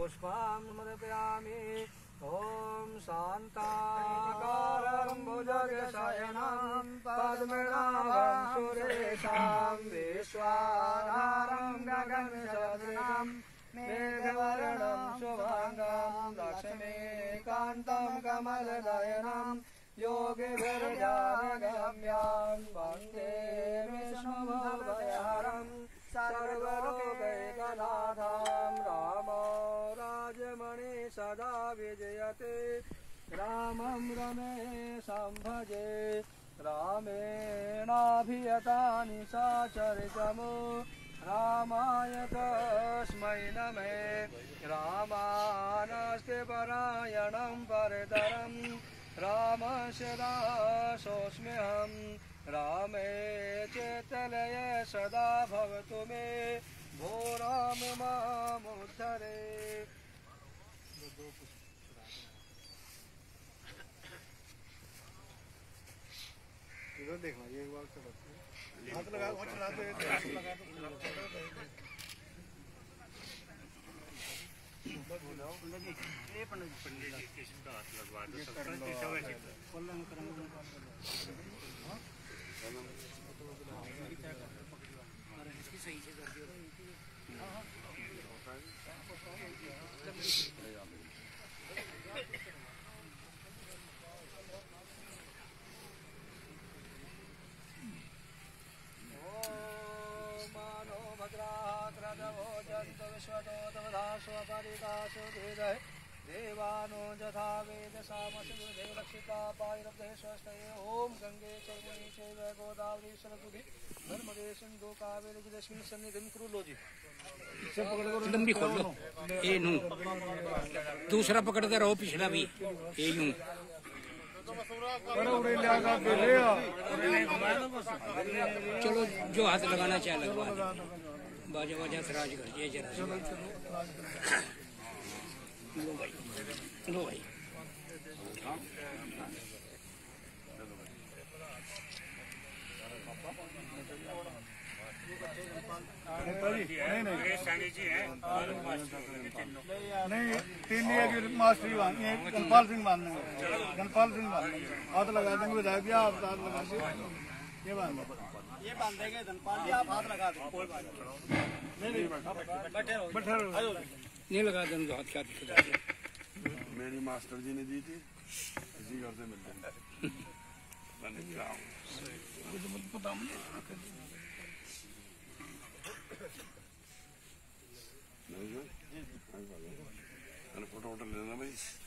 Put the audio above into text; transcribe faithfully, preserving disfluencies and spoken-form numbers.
पुष्पां समर्पयामि। ॐ शान्ताकारं भुजगशयनं पद्मनाभं सुरेशं विश्वाधारं गगनसदृशं मेघवर्णं शुभांगं लक्ष्मीकान्तं कमलनयनं योगिभिर्ध्यानगम्यं वन्दे विष्णुभवभयहरं सर्वलोकैकनाथं। रामो राजमणि सदा विजयते रामं रमेशं भजे। रामेणाभियतानि सचरितमु रामाय तस्मै नमः। रामानस्ते परायणं परतरं रामस्य दासोऽस्म्यहं। रामे चेतलय सदा भवतु मे भो राम मामुद्धरे। इधर देखना ये एक बार से हाथ लगा हाथ लगा दो हाथ लगा दो ये पंडित पंडित जी के शुद्ध हाथ लगवा दो सब कैसा वैसे कोल्लम करम हां अरे इसकी सही से कर दियो हां हां देवानो जथा वेद सामसुदे रक्षिता पायरब्धे स्वस्तये। ओम गंगे चैवनी चैव गोदावरी सरस्वती नर्मदे सिंधु कावेरी जलेस्मिन् सन्निधिं कुरु। लो जी लंबी खोल लो ये नू दूसरा पकड़ कर रहो पिछला भी ये यूं चलो जो हाथ लगाना चाहे लगवा बाजा बाजा सराज कर ये जरा लो भाई लो भाई नहीं तीन लिया की मास्टरी बांधनी है। गणपाल सिंह बांधने गणपाल सिंह बांधने हाथ लगा देंगे विधायक जी आप हाथ लगा दे ये बांध ये बांध देंगे धनपाल जी आप हाथ लगा दो कोई बात नहीं बैठे रहो बैठे रहो नहीं लगा देंगे हाथ क्या दिक्कत है। मेरी मास्टर जी ने दी थी इसी घर से मिलते मैंने पता फोटो वोटो लेना भाई।